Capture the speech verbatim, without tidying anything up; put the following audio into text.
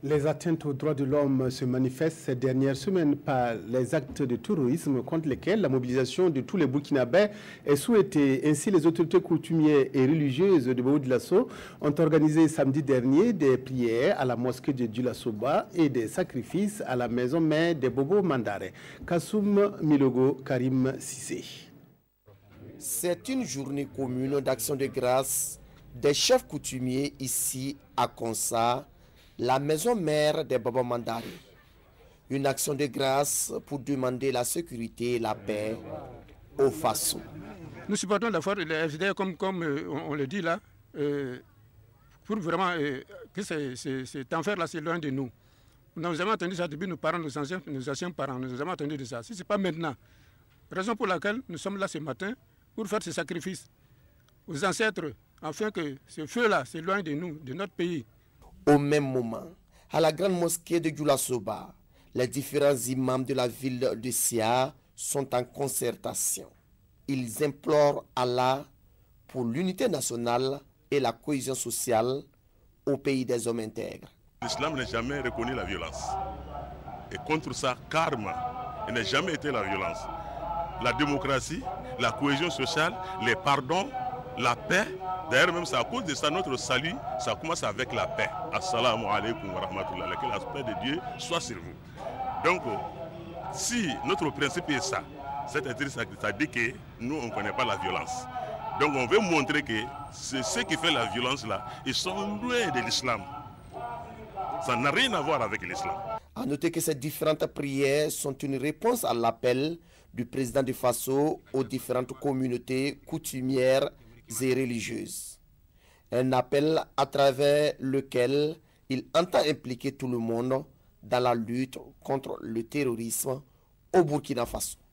Les atteintes aux droits de l'homme se manifestent ces dernières semaines par les actes de terrorisme contre lesquels la mobilisation de tous les Burkinabés est souhaitée. Ainsi, les autorités coutumières et religieuses de Bobo-Dioulasso ont organisé samedi dernier des prières à la mosquée de Dioulasso-Ba et des sacrifices à la maison mère des Bobo Mandare. Kassoum Milogo Karim Sissé. C'est une journée commune d'action de grâce des chefs coutumiers ici à Konsa, la maison mère des Bobo Mandare. Une action de grâce pour demander la sécurité et la paix au Faso. Nous supportons la force de la F D D comme, comme euh, on, on le dit là, euh, pour vraiment euh, que cet enfer-là c'est loin de nous. Nous avons entendu ça depuis nos parents, nos anciens, nos anciens parents, nous avons entendu de ça. Si ce n'est pas maintenant, raison pour laquelle nous sommes là ce matin pour faire ce sacrifice aux ancêtres, afin que ce feu-là s'éloigne de nous, de notre pays. Au même moment, à la grande mosquée de Dioulasso-Ba, les différents imams de la ville de Sia sont en concertation. Ils implorent Allah pour l'unité nationale et la cohésion sociale au pays des hommes intègres. L'islam n'a jamais reconnu la violence. Et contre ça, karma, il n'a jamais été la violence. La démocratie, la cohésion sociale, les pardons, la paix. D'ailleurs, même c'est à cause de ça, notre salut, ça commence avec la paix. Assalamu alaikum wa rahmatullah. Que la paix de Dieu soit sur vous. Donc, si notre principe est ça, c'est-à-dire ça dit que nous, on ne connaît pas la violence. Donc, on veut montrer que c'est ce qui fait la violence là, ils sont loin de l'islam. Ça n'a rien à voir avec l'islam. À noter que ces différentes prières sont une réponse à l'appel du président du Faso aux différentes communautés coutumières et religieuses. Un appel à travers lequel il entend impliquer tout le monde dans la lutte contre le terrorisme au Burkina Faso.